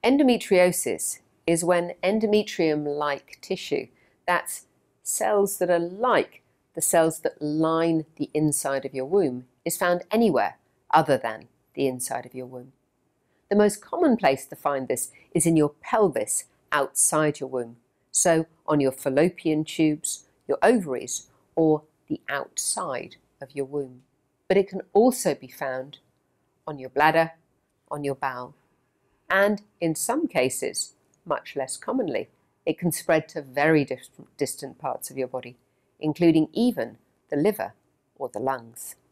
Endometriosis is when endometrium-like tissue, that's cells that are like the cells that line the inside of your womb, is found anywhere other than the inside of your womb. The most common place to find this is in your pelvis outside your womb, so on your fallopian tubes, your ovaries, or the outside of your womb. But it can also be found on your bladder, on your bowel, and in some cases, much less commonly, it can spread to very distant parts of your body, including even the liver or the lungs.